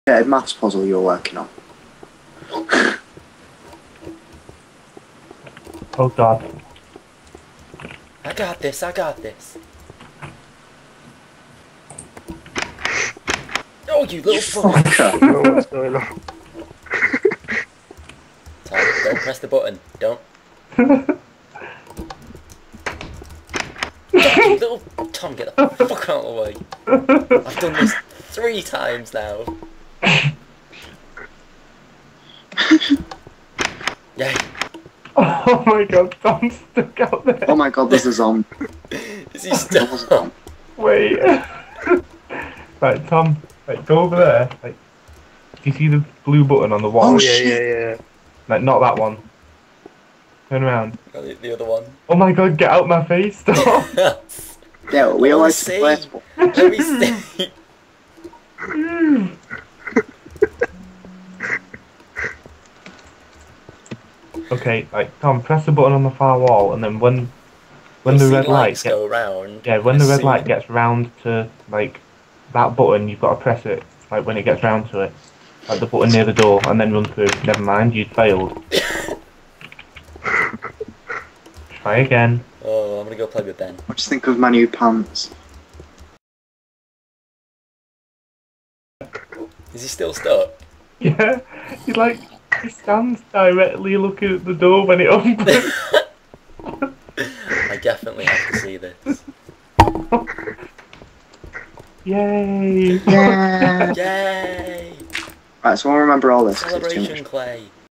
Yeah, maths puzzle you're working on. Oh god. I got this, I got this. Oh, you little fucker! Fucker. I don't know what's going on. Tom, don't press the button. Don't. You little... Tom, get the fuck out of the way. I've done this 3 times now. Yay. Oh my god, Tom's stuck out there. Oh my god, there's a zombie. Is he still... Wait. Right, Tom, like, go over there. Like, do you see the blue button on the wall? Oh, Yeah. Like, not that one. Turn around. Oh, the other one. Oh my god, get out my face, stop! Yeah, we Let allowed me to see. play. Let me see. Okay, like, Tom, press the button on the far wall, and then when You'll the see red light lights go round. yeah, when the red See- light gets round to, like, that button, you've got to press it, like, when it gets round to it. Like, the button near the door, and then run through. Never mind, you failed. Try again. Oh, I'm gonna go play with Ben. What do you think of my new pants? Is he still stuck? Yeah, he, like, he stands directly looking at the door when it opens. I definitely have to see this. Yay! Yeah. Yay! Right, so I'll remember all this. 'cause it's too Celebration much. Clay.